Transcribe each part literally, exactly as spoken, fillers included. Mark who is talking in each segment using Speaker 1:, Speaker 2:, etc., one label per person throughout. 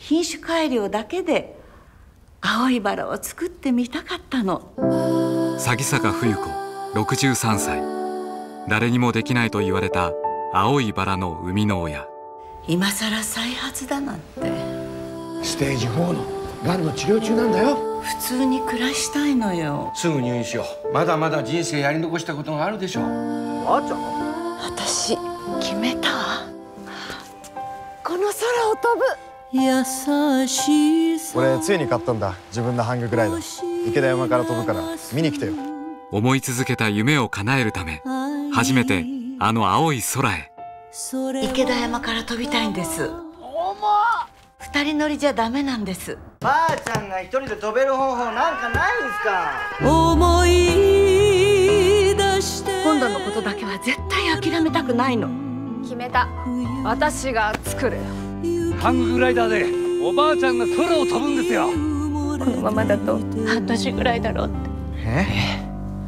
Speaker 1: 品種改良だけで青いバラを作ってみたかったの。
Speaker 2: 鷺坂冬子ろくじゅうさんさい、誰にもできないと言われた青いバラの生みの親。
Speaker 1: 今さら再発だなんて。
Speaker 3: ステージフォーのがんの治療中なんだよ。
Speaker 1: 普通に暮らしたいのよ。
Speaker 3: すぐ入院しよう。まだまだ人生やり残したことがあるでしょ。あーちゃん、
Speaker 1: 私決めたわ。この空を飛ぶ。優しさ。
Speaker 4: 俺ついに買ったんだ、自分のハンググライダー。池田山から飛ぶから見に来てよ。
Speaker 2: 思い続けた夢を叶えるため、初めてあの青い空へ。
Speaker 1: 池田山から飛びたいんです。二人乗りじゃダメなんです。
Speaker 5: ばあちゃんが一人で飛べる方法なんかないんすか。
Speaker 1: 思い出して今度のことだけは絶対諦めたくないの。
Speaker 6: 決めた。私が作る。
Speaker 7: ハンググライダーでおばあちゃんが空を飛ぶんですよ。
Speaker 6: このままだと半年ぐらいだろうって。
Speaker 5: え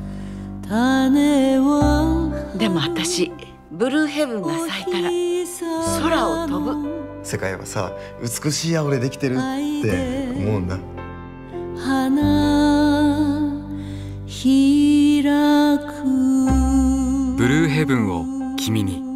Speaker 1: でも私ブルーヘブンが咲いたら空を飛ぶ。
Speaker 4: 世界はさ、美しい青でできてるって思うんだ。
Speaker 1: 花開く。
Speaker 2: ブルーヘブンを君に。